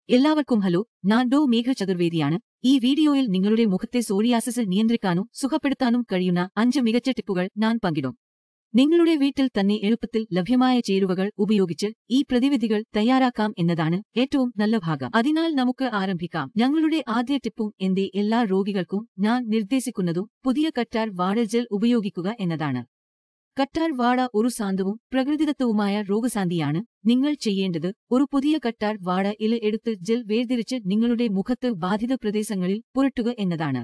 എല്ലാവർക്കും ഹലോ, ഞാൻ മേഘ ചതുർവേദിയാണ്. ഈ വീഡിയോയിൽ നിങ്ങളുടെ മുഖത്തെ സോറിയാസിസ് നിയന്ത്രിക്കാനും സുഖപ്പെടുത്താനും കഴിയുന്ന 5 മികച്ച ടിപ്പുകൾ ഞാൻ പങ്കിടും. നിങ്ങളുടെ വീട്ടിൽ തന്നെ എളുപ്പത്തിൽ ലഭ്യമായ ചേരുവകൾ ഉപയോഗിച്ച് ഈ പ്രതിവിധികൾ തയ്യാറാക്കാം എന്നതാണ് ഏറ്റവും നല്ല ഭാഗം. അതിനാൽ നമുക്ക് ആരംഭിക്കാം. ഞങ്ങളുടെ ആദ്യ ടിപ്പും എന്റെ എല്ലാ രോഗികൾക്കും ഞാൻ നിർദ്ദേശിക്കുന്നതും പുതിയ കറ്റാർ വാഴ ജെൽ ഉപയോഗിക്കുക എന്നതാണ്. കറ്റാർ വാഴ ഒരു ശാന്തവും പ്രകൃതിദത്തവുമായ രോഗശാന്തിയാണ്. നിങ്ങൾ ചെയ്യേണ്ടത് ഒരു പുതിയ കറ്റാർ വാഴ ഇല എടുത്ത് ജെൽ വേർതിരിച്ച് നിങ്ങളുടെ മുഖത്ത് ബാധിത പ്രദേശങ്ങളിൽ പുരട്ടുക എന്നതാണ്.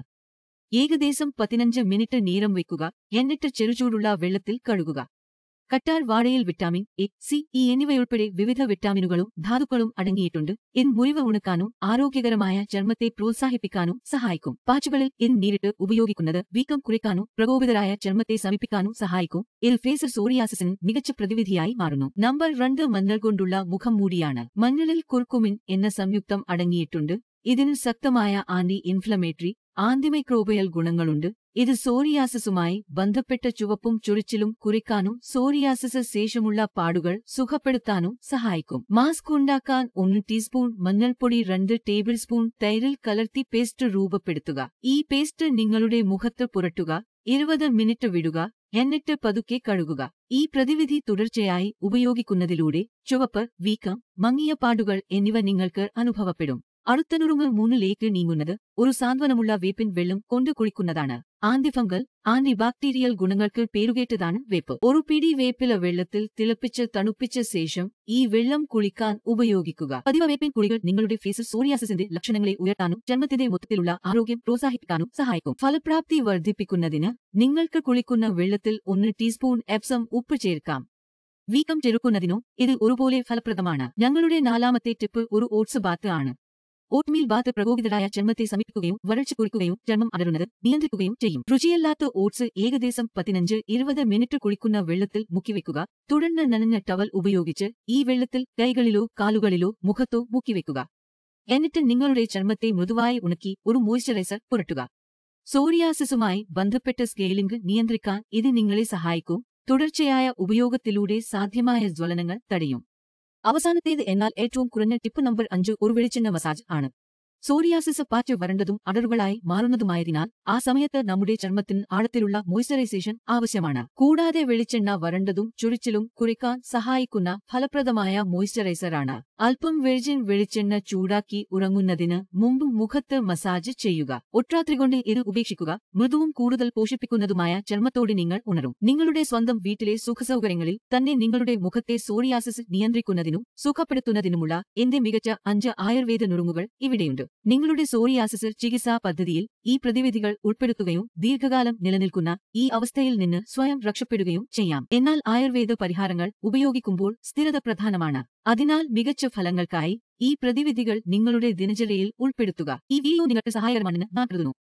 ഏകദേശം 15 മിനിറ്റ് നേരം വയ്ക്കുക, എന്നിട്ട് ചെറുചൂടുള്ള വെള്ളത്തിൽ കഴുകുക. കറ്റാർ വാഴയിൽ വിറ്റാമിൻ എ, സി, ഇ എന്നിവയുൾപ്പെടെ വിവിധ വിറ്റാമിനുകളും ധാതുക്കളും അടങ്ങിയിട്ടുണ്ട്. ഇത് മുറിവ് ഉണക്കാനും ആരോഗ്യകരമായ ചർമ്മത്തെ പ്രോത്സാഹിപ്പിക്കാനും സഹായിക്കും. പാച്ചുകളിൽ ഇത് നേരിട്ട് ഉപയോഗിക്കുന്നത് വീക്കം കുറയ്ക്കാനും പ്രകോപിതരായ ചർമ്മത്തെ ശമിപ്പിക്കാനും സഹായിക്കും. ഇത് ഫേസ് സോറിയാസിസിന് മികച്ച പ്രതിവിധിയായി മാറുന്നു. നമ്പർ 2 മഞ്ഞൾ കൊണ്ടുള്ള മുഖം മൂടിയാണ്. മഞ്ഞളിൽ കുർക്കുമിൻ എന്ന സംയുക്തം അടങ്ങിയിട്ടുണ്ട്. ഇതിന് ശക്തമായ ആന്റി ഇൻഫ്ലമേറ്ററി, ആന്റിമൈക്രോബിയൽ ഗുണങ്ങളുണ്ട്. ഇത് സോറിയാസിസുമായി ബന്ധപ്പെട്ട ചുവപ്പും ചൊറിച്ചിലും കുറയ്ക്കാനും സോറിയാസിസ് ശേഷമുള്ള പാടുകൾ സുഖപ്പെടുത്താനും സഹായിക്കും. മാസ്ക് ഉണ്ടാക്കാൻ 1 ടീസ്പൂൺ മഞ്ഞൾപ്പൊടി 2 ടേബിൾ സ്പൂൺ തൈരിൽ കലർത്തി പേസ്റ്റ് രൂപപ്പെടുത്തുക. ഈ പേസ്റ്റ് നിങ്ങളുടെ മുഖത്ത് പുരട്ടുക, 20 മിനിറ്റ് വിടുക, എന്നിട്ട് പതുക്കെ കഴുകുക. ഈ പ്രതിവിധി തുടർച്ചയായി ഉപയോഗിക്കുന്നതിലൂടെ ചുവപ്പ്, വീക്കം, മങ്ങിയ പാടുകൾ എന്നിവ നിങ്ങൾക്ക് അനുഭവപ്പെടും. അടുത്ത നുറുങ്ങ് 3ലേക്ക് നീങ്ങുന്നത് ഒരു സാന്ത്വനമുള്ള വേപ്പിൻ വെള്ളം കൊണ്ട് കുളിക്കുന്നതാണ്. ആന്റിഫംഗൽ, ആന്റിബാക്ടീരിയൽ ഗുണങ്ങൾക്ക് പേരുകേറ്റതാണ് വേപ്പ്. ഒരു പിടി വേപ്പില വെള്ളത്തിൽ തിളപ്പിച്ച് തണുപ്പിച്ച ശേഷം ഈ വെള്ളം കുളിക്കാൻ ഉപയോഗിക്കുക. പതിവ് വേപ്പിൻ കുളികൾ നിങ്ങളുടെ ഫേസിൽ സോറിയാസിസിന്റെ ലക്ഷണങ്ങളെ ഉയർത്താനും ചർമ്മത്തിന്റെ മൊത്തത്തിലുള്ള ആരോഗ്യം പ്രോത്സാഹിപ്പിക്കാനും സഹായിക്കും. ഫലപ്രാപ്തി വർദ്ധിപ്പിക്കുന്നതിന് നിങ്ങൾക്ക് കുളിക്കുന്ന വെള്ളത്തിൽ 1 ടീസ്പൂൺ എപ്സം ഉപ്പ് ചേർക്കാം. വീക്കം ചെറുക്കുന്നതിനും ഇത് ഒരുപോലെ ഫലപ്രദമാണ്. ഞങ്ങളുടെ 4ാമത്തെ ടിപ്പ് ഒരു ഓട്സ് ബാത്ത് ആണ്. ഓട്ട്മീൽ ബാത്ത് പ്രകോപിതരായ ചർമ്മത്തെ ശമിപ്പിക്കുകയും വരൾച്ച കുറിക്കുകയും ചർമ്മം അടരുന്നത് നിയന്ത്രിക്കുകയും ചെയ്യും. രുചിയല്ലാത്ത ഓട്സ് ഏകദേശം 15-20 മിനിറ്റ് കുളിക്കുന്ന വെള്ളത്തിൽ മുക്കിവെക്കുക. തുടർന്ന് നനഞ്ഞ ടവൽ ഉപയോഗിച്ച് ഈ വെള്ളത്തിൽ കൈകളിലോ കാലുകളിലോ മുഖത്തോ മുക്കിവെക്കുക. എന്നിട്ട് നിങ്ങളുടെ ചർമ്മത്തെ മൃദുവായി ഉണക്കി ഒരു മോയ്സ്ചറൈസർ പുരട്ടുക. സോറിയാസിസുമായി ബന്ധപ്പെട്ട സ്കെയിലിംഗ് നിയന്ത്രിക്കാൻ ഇത് നിങ്ങളെ സഹായിക്കും. തുടർച്ചയായ ഉപയോഗത്തിലൂടെ സാധ്യമായ ജ്വലനങ്ങൾ തടയും. അവസാനത്തേത് എന്നാൽ ഏറ്റവും കുറഞ്ഞ ടിപ്പ് നമ്പർ 5 ഒരു വെളിച്ചെണ്ണ മസാജ് ആണ്. സോറിയാസിസ് പാച്ച് വരണ്ടതും അടരുകളായി മാറുന്നതുമായതിനാൽ ആ സമയത്ത് നമ്മുടെ ചർമ്മത്തിന് ആഴത്തിലുള്ള മോയ്സ്ചറൈസേഷൻ ആവശ്യമാണ്. കൂടാതെ വെളിച്ചെണ്ണ വരണ്ടതും ചൊറിച്ചിലും കുറയ്ക്കാൻ സഹായിക്കുന്ന ഫലപ്രദമായ മോയ്സ്ചറൈസറാണ്. അല്പം വെർജിൻ വെളിച്ചെണ്ണ ചൂടാക്കി ഉറങ്ങുന്നതിന് മുമ്പ് മുഖത്ത് മസാജ് ചെയ്യുക. ഒറ്റരാത്രി കൊണ്ട് ഇത് ഉപേക്ഷിക്കുക. മൃദുവും കൂടുതൽ പോഷിപ്പിക്കുന്നതുമായ ചർമ്മത്തോടെ നിങ്ങൾ ഉണരും. നിങ്ങളുടെ സ്വന്തം വീട്ടിലെ സുഖസൗകര്യങ്ങളിൽ തന്നെ നിങ്ങളുടെ മുഖത്തെ സോറിയാസിസ് നിയന്ത്രിക്കുന്നതിനും സുഖപ്പെടുത്തുന്നതിനുമുള്ള എന്റെ മികച്ച 5 ആയുർവേദ നുറുങ്ങുകൾ ഇവിടെയുണ്ട്. നിങ്ങളുടെ സോറിയാസിസ് ചികിത്സാ പദ്ധതിയിൽ ഈ പ്രതിവിധികൾ ഉൾപ്പെടുത്തുകയും ദീർഘകാലം നിലനിൽക്കുന്ന ഈ അവസ്ഥയിൽ നിന്ന് സ്വയം രക്ഷപ്പെടുകയും ചെയ്യാം. എന്നാൽ ആയുർവേദ പരിഹാരങ്ങൾ ഉപയോഗിക്കുമ്പോൾ സ്ഥിരത പ്രധാനമാണ്. അതിനാൽ മികച്ച ഫലങ്ങൾക്കായി ഈ പ്രതിവിധികൾ നിങ്ങളുടെ ദിനചര്യയിൽ ഉൾപ്പെടുത്തുക. ഈ വീഡിയോ നിങ്ങൾക്ക് സഹായകരമാണെന്ന് ഞാൻ കരുതുന്നു.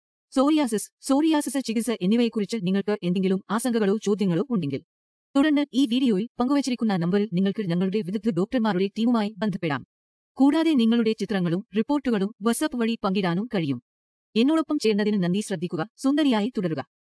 സോറിയാസിസ് ചികിത്സ എന്നിവയെക്കുറിച്ച് നിങ്ങൾക്ക് എന്തെങ്കിലും ആശങ്കകളോ ചോദ്യങ്ങളോ ഉണ്ടെങ്കിൽ തുടർന്ന് ഈ വീഡിയോയിൽ പങ്കുവച്ചിരിക്കുന്ന നമ്പറിൽ നിങ്ങൾക്ക് ഞങ്ങളുടെ വിദഗ്ധ ഡോക്ടർമാരുടെ ടീമുമായി ബന്ധപ്പെടാം. കൂടാതെ നിങ്ങളുടെ ചിത്രങ്ങളും റിപ്പോർട്ടുകളും വാട്സ്ആപ്പ് വഴി പങ്കിടാനും കഴിയും. എന്നോടൊപ്പം ചേർന്നതിന് നന്ദി. ശ്രദ്ധിക്കുക, സുന്ദരിയായി തുടരുക.